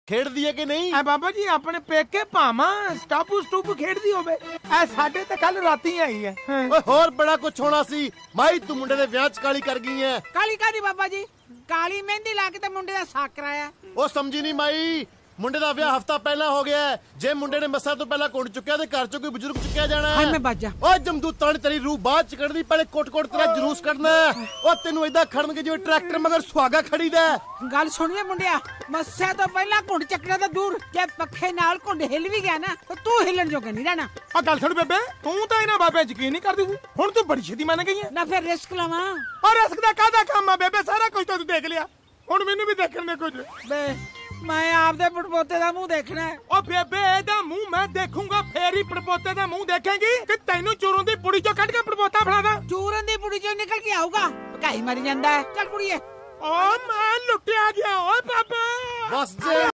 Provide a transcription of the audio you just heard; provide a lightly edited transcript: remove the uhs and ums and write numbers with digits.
ਖੇਡਦੀ ਹੈ ਕਿ ਨਹੀਂ? ਐ ਬਾਬਾ ਜੀ ਆਪਣੇ ਪੇਕੇ ਭਾਵਾਂ ਸਟਾਪੂ ਖੇਡਦੀ ਹੋਵੇ, ਐ ਸਾਡੇ ਤੇ ਕੱਲ ਰਾਤੀ ਆਈ ਹੈ। ਓਏ ਹੋਰ ਬੜਾ ਕੁਝ ਹੋਣਾ ਸੀ। ਮਾਈ ਤੂੰ ਮੁੰਡੇ ਦੇ ਵਿਆਹ 'ਚ ਕਾਲੀ ਕਰ ਗਈ ਐ। ਕਾਲੀ ਕਾਦੀ ਬਾਬਾ ਜੀ? ਕਾਲੀ ਮਹਿੰਦੀ ਲਾ ਕੇ ਤੇ ਮੁੰਡੇ ਦਾ ਸਾਕ ਕਰਾਇਆ। ਉਹ ਸਮਝੀ ਨਹੀਂ ਮਾਈ, ਮੁੰਡੇ ਦਾ ਵਿਆਹ ਹਫਤਾ ਪਹਿਲਾਂ ਹੋ ਗਿਆ। ਜੇ ਮੁੰਡੇ ਨੇ ਮੱਸਾ ਤੋਂ ਪਹਿਲਾਂ ਕੁੰਡ ਚੁੱਕਿਆ ਤੇ ਘਰ 'ਚੋਂ ਕੋਈ ਬਜ਼ੁਰਗ ਚੁੱਕਿਆ ਜਾਣਾ। ਹਾਏ ਮੈਂ ਬਾਜਾ। ਓਏ ਜਮਦੂਤਾਂ ਨੇ ਤੇਰੀ ਰੂਹ ਬਾਅਦ 'ਚ ਕੱਢਦੀ, ਪਹਿਲੇ ਕੋਟ ਤੇਰਾ ਜਲੂਸ ਕੱਢਣਾ। ਉਹ ਤੈਨੂੰ ਏਦਾਂ ਖੜਨਗੇ ਜਿਵੇਂ ਟਰੈਕਟਰ ਮਗਰ ਸੁਹਾਗਾ ਖੜੀਦਾ। ਗੱਲ ਸੁਣੀਏ ਮੁੰਡਿਆ, ਮੱਸੇ ਤੋਂ ਪਹਿਲਾਂ ਕੁੰਡ ਚੱਕਣਾ ਤਾਂ ਦੂਰ, ਜੇ ਪੱਖੇ ਨਾਲ ਕੁੰਡ ਹਿੱਲ ਵੀ ਗਿਆ ਨਾ ਤਾਂ ਤੂੰ ਹਿੱਲਣ ਜੋਗਾ ਨਹੀਂ ਰਹਿਣਾ। ਆ ਗੱਲ ਸੁਣ ਬੇਬੇ, ਤੂੰ ਤਾਂ ਇਹਨਾਂ ਬਾਬੇ ਯਕੀਨ ਨਹੀਂ ਕਰਦੀ ਸੀ, ਹੁਣ ਤੂੰ ਬੜੀ ਛੇਤੀ ਮੰਨ ਗਈ ਹੈ। ਨਾ ਫਿਰ ਰਿਸਕ ਲਵਾਂ। ਔਰ ਰਿਸਕ ਦਾ ਕਾਹਦਾ ਕੰਮ ਆ ਬੇਬੇ, ਸਾਰਾ ਕੁਝ ਤਾਂ ਤੂੰ ਦੇਖ ਲਿਆ, ਹੁਣ ਮੈਨੂੰ ਵੀ ਦੇਖਣ ਦੇ ਕੁਝ। ਬੇ ਮੈਂ ਆਪਦੇ ਪੜਪੋਤੇ ਦਾ ਮੂੰਹ ਦੇਖਣਾ। ਓ ਬੇਬੇ ਇਹਦਾ ਮੂੰਹ ਮੈਂ ਦੇਖੂੰਗਾ, ਫੇਰ ਹੀ ਪੜਪੋਤੇ ਦਾ ਮੂੰਹ ਦੇਖੇਂਗੀ ਕਿ ਤੈਨੂੰ ਚੋਰਾਂ ਦੀ ਪੁੜੀ ਚੋਂ ਕੱਢ ਕੇ ਪੜਪੋਤਾ ਫੜਾਦਾ। ਚੂਰਨ ਦੀ ਪੁੜੀ ਚੋਂ ਨਿਕਲ ਕੇ ਆਊਗਾ, ਭਕਾਈ ਮਰ ਜਾਂਦਾ। ਚੱਲ ਕੁੜੀਏ। ਓ ਮੈਂ ਲੁੱਟਿਆ ਗਿਆ ਓਏ ਬਾਬਾ। ਬਸ ਜੇ